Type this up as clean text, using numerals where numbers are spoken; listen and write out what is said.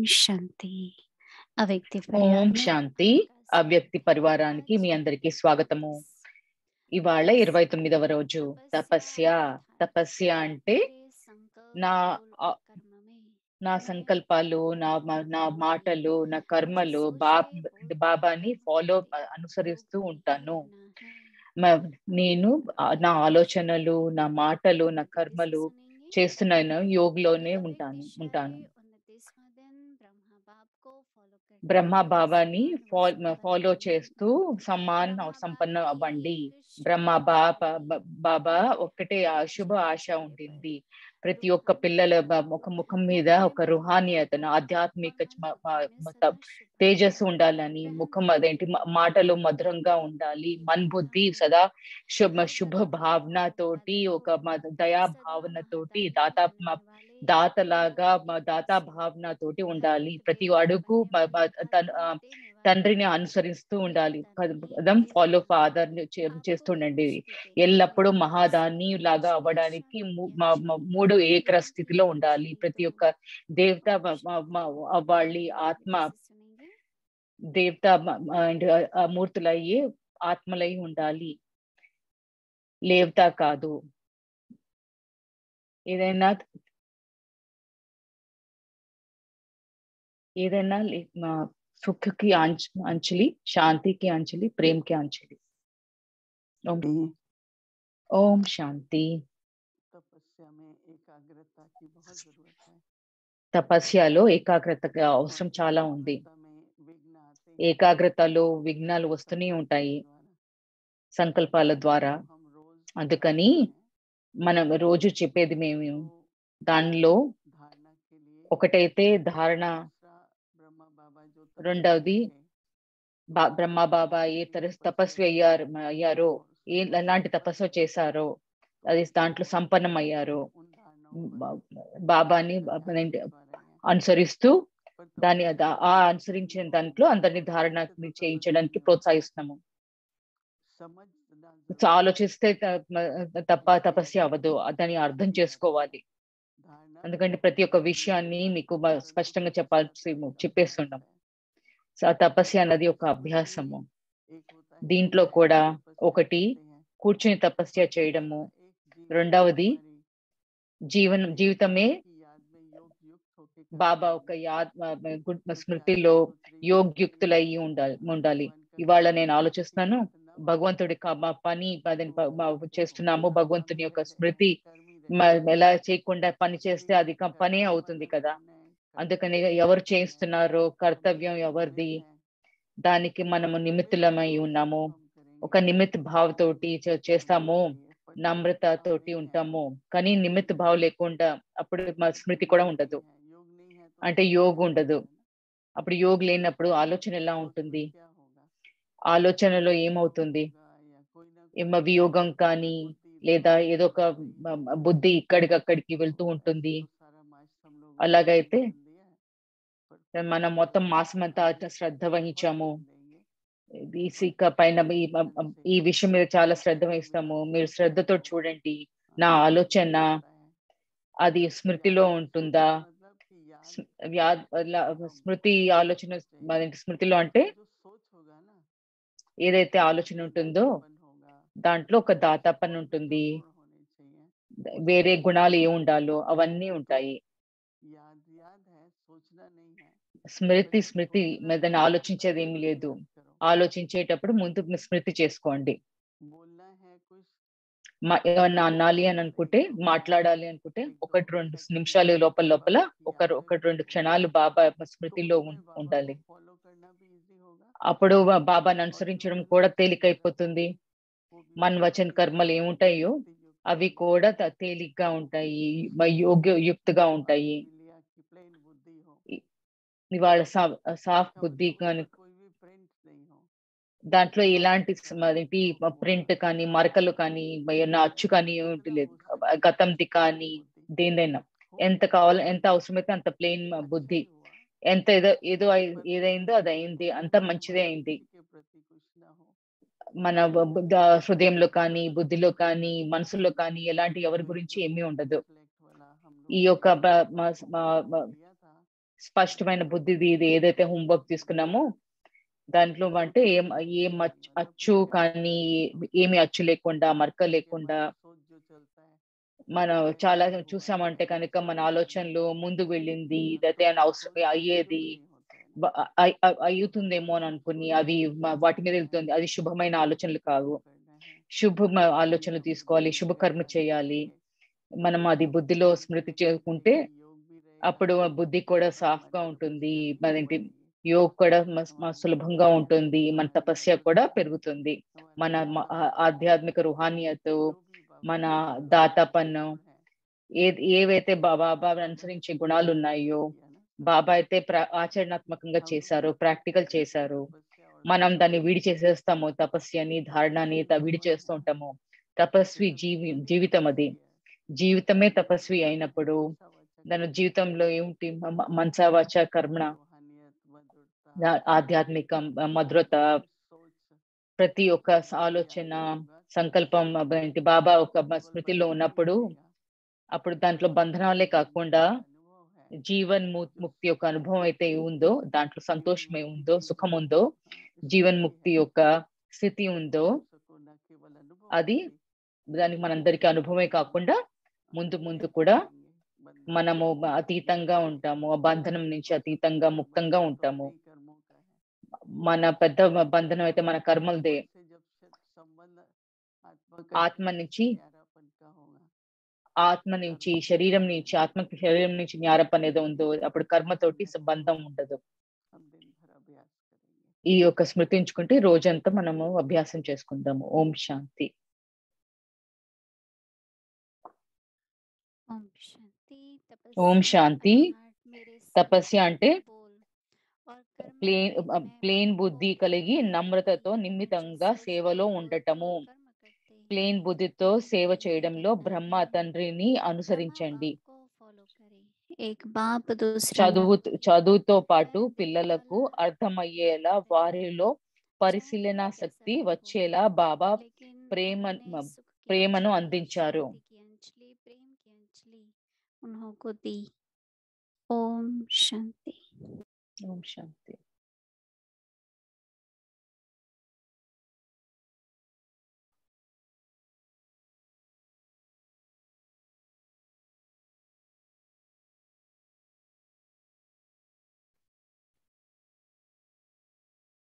శాంతి అవ్యక్తి ఓం శాంతి అవ్యక్తి పరివారానికి మీ అందరికీ స్వాగతము. ఇవాళ 29వ రోజు తపస్య. తపస్య అంటే నా సంకల్పాలు, నా మాటలు, నా కర్మలు బాబాని అనుసరిస్తూ ఉంటాను. నేను నా ఆలోచనలు, నా మాటలు, నా కర్మలు చేస్తున్నాను, యోగ్లోనే ఉంటాను. బ్రహ్మ బాబాని ఫాలో చేస్తూ సంపన్న అవ్వండి. బ్రహ్మ బాబా ఒక్కటే శుభ ఆశ ఉంటుంది. ప్రతి ఒక్క పిల్లల ఒక ముఖం మీద ఒక రుహానియతను, ఆధ్యాత్మిక తేజస్సు ఉండాలని, ముఖం అదేంటి మాటలు మధురంగా ఉండాలి, మన్బుద్ధి సదా శుభ భావనతోటి, ఒక దయా భావనతోటి, దాతలాగా దాతా భావనతోటి ఉండాలి. ప్రతి అడుగు తండ్రిని అనుసరిస్తూ ఉండాలి. ఫాలో ఫాదర్ చేస్తుండండి. ఎల్లప్పుడూ మహాదాని లాగా అవ్వడానికి 3 ఏకర స్థితిలో ఉండాలి. ప్రతి ఒక్క దేవత వాళ్ళ ఆత్మ దేవత మూర్తులయ్యి ఆత్మలై ఉండాలి, లేవతా కాదు. ఏదైనా సుఖ की अंजलि, शांति की अंजलि, प्रेम की अंजलि. ओम शांति. తపస్యలో ఏకాగ్రత అవసరం చాలా ఉంది. ఏకాగ్రతలో విఘ్నాలు వస్తూనే ఉంటాయి సంకల్పాల ద్వారా. అందుకని మనం రోజు చెప్పేది మేము దానిలో ఒకటైతే ధారణ, రెండవది బ్రహ్మ బాబా ఏ తపస్వి అయ్యారో, ఎలాంటి తపస్సు చేశారో, అది దాంట్లో సంపన్నం అయ్యారో, బాబాని అనుసరిస్తూ దాన్ని అనుసరించిన దాంట్లో అందరినీ ధారణ చేయించడానికి ప్రోత్సహిస్తున్నాము. ఆలోచిస్తే తపస్య అవ్వదు, దాన్ని అర్థం చేసుకోవాలి. ఎందుకంటే ప్రతి ఒక్క విషయాన్ని మీకు స్పష్టంగా చెప్పేస్తున్నాం. తపస్య అన్నది ఒక అభ్యాసము. దీంట్లో కూడా ఒకటి కూర్చుని తపస్య చేయడము, రెండవది జీవితమే బాబా ఒక స్మృతిలో యోగ్యుక్తులయ్యి ఉండాలి. ఇవాళ నేను ఆలోచిస్తున్నాను, భగవంతుడి పని చేస్తున్నాము, భగవంతుని యొక్క స్మృతి ఎలా చేయకుండా పని చేస్తే అది పనే అవుతుంది కదా. అందుకని ఎవరు చేస్తున్నారో కర్తవ్యం ఎవరిది, దానికి మనము నిమిత్తులమై ఉన్నాము. ఒక నిమిత్త భావతోటి చేస్తాము, నమ్రత తోటి ఉంటాము. కానీ నిమిత్త భావం లేకుండా అప్పుడు స్మృతి కూడా ఉండదు, అంటే యోగ ఉండదు. అప్పుడు యోగ లేనప్పుడు ఆలోచన ఎలా ఉంటుంది? ఆలోచనలో ఏమవుతుంది? వియోగం కానీ లేదా ఏదో ఒక బుద్ధి ఇక్కడికక్కడికి వెళ్తూ ఉంటుంది. అలాగైతే మనం మొత్తం మాసం అంతా శ్రద్ధ వహించాము, పైన ఈ విషయం మీద చాలా శ్రద్ధ వహిస్తాము. మీరు శ్రద్ధతో చూడండి, నా ఆలోచన అది స్మృతిలో ఉంటుందా? స్మృతి ఆలోచన స్మృతిలో అంటే ఏదైతే ఆలోచన ఉంటుందో దాంట్లో ఒక దాతాపన్ ఉంటుంది, వేరే గుణాలు ఏ ఉండాలో అవన్నీ ఉంటాయి. స్మృతి మీద ఆలోచించేది ఏమి లేదు. ఆలోచించేటప్పుడు ముందు స్మృతి చేసుకోండి. ఏమన్నా అనాలి అని అనుకుంటే, మాట్లాడాలి అనుకుంటే 1-2 నిమిషాలు లోపల 1-2 క్షణాలు బాబా స్మృతిలో ఉండాలి. అప్పుడు బాబాను అనుసరించడం కూడా తేలికైపోతుంది. మన వచన కర్మలు ఏముంటాయో అవి కూడా తేలిగ్గా ఉంటాయి, యుక్తిగా ఉంటాయి. ఇవాళ సాఫ్ బుద్ధి కానీ దాంట్లో ఎలాంటి ప్రింట్ కానీ మరకలు కానీ అచ్చు కానీ లేదు, గతంది కానీ దేనిదైనా ఎంత కావాలో, ఎంత అవసరమైతే అంత ప్లెయిన్ బుద్ధి. ఎంత ఏదైందో అది అయింది, అంత మంచిదే అయింది. మన హృదయంలో కానీ బుద్ధిలో కానీ మనసులో కానీ ఎలాంటి ఎవరి గురించి ఏమీ ఉండదు. ఈ యొక్క స్పష్టమైన బుద్ధిది ఇది ఏదైతే హోంవర్క్ తీసుకున్నామో దాంట్లో అంటే ఏం అచ్చు కానీ ఏమి అచ్చు లేకుండా మరక లేకుండా మనం చాలా చూసామంటే కనుక మన ఆలోచనలు ముందు వెళ్ళింది ఇదైతే అవసరం అయ్యేది అయ్యుతుందేమో అని అనుకుని అవి వాటి మీద వెళ్తుంది అది శుభమైన ఆలోచనలు కావు. శుభ ఆలోచనలు తీసుకోవాలి, శుభకర్మ చేయాలి. మనం అది బుద్ధిలో స్మృతి చేసుకుంటే అప్పుడు బుద్ధి కూడా సాఫ్ గా ఉంటుంది. మరేంటి యోగ్ కూడా సులభంగా ఉంటుంది. మన తపస్య కూడా పెరుగుతుంది. మన ఆధ్యాత్మిక రుహానియత్, మన దాతపన్ను ఏవైతే బాబా అనుసరించే గుణాలు ఉన్నాయో బాబా అయితే ఆచరణాత్మకంగా చేశారు, ప్రాక్టికల్ చేశారు. మనం దాన్ని విడి చేసేస్తాము, తపస్యని ధారణని విడి చేస్తూ ఉంటాము. తపస్వి జీవితం అది. జీవితమే తపస్వి అయినప్పుడు దాని జీవితంలో ఏమిటి మనసావాచ కర్మణ ఆధ్యాత్మికం మధురత ప్రతి ఒక్క ఆలోచన సంకల్పం ఏంటి బాబా ఒక స్మృతిలో ఉన్నప్పుడు అప్పుడు దాంట్లో బంధనాలే కాకుండా జీవన్ ముక్తి యొక్క అనుభవం అయితే ఉందో దాంట్లో సంతోషమే ఉందో సుఖం ఉందో జీవన్ ముక్తి యొక్క స్థితి ఉందో అది దానికి మనందరికీ అనుభవమే కాకుండా ముందు ముందు కూడా మనము అతీతంగా ఉంటాము, ఆ బంధనం నుంచి అతీతంగా ముక్తంగా ఉంటాము. మన పెద్ద బంధనం అయితే మన కర్మలదే. ఆత్మ నుంచి శరీరం నుంచి ఆత్మకి శరీరం నుంచి జ్ఞారప అనేది ఉందో అప్పుడు కర్మతోటి బంధం ఉండదు. ఈ యొక్క స్మృతించుకుంటే రోజంతా మనము అభ్యాసం చేసుకుందాము. ఓం శాంతి. ఓం శాంతి. తపస్య అంటే ప్లేన్ బుద్ధి కలిగి నమ్రతతో నిమితంగా సేవలో ఉండటము. ప్లేన్ బుద్ధితో సేవ చేయడంలో బ్రహ్మ తండ్రిని అనుసరించండి. చదువుతో పాటు పిల్లలకు అర్థమయ్యేలా వారిలో పరిశీలన శక్తి వచ్చేలా బాబా ప్రేమను అందించారు. ఓం శాంతి. ఓం శాంతి.